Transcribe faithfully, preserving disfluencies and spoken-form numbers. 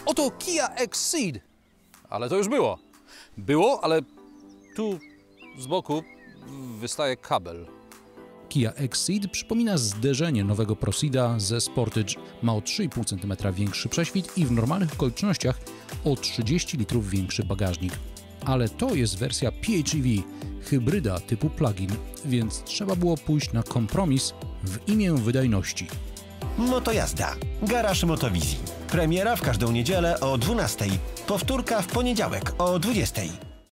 Oto Kia Exceed. Ale to już było. Było, ale tu z boku wystaje kabel. Kia Exceed przypomina zderzenie nowego Procida ze Sportage. Ma o trzy i pół centymetra większy prześwit i w normalnych okolicznościach o trzydzieści litrów większy bagażnik. Ale to jest wersja P H E V, hybryda typu plug-in, więc trzeba było pójść na kompromis w imię wydajności. Motojazda. Garaż Motowizji. Premiera w każdą niedzielę o dwunastej. Powtórka w poniedziałek o dwudziestej.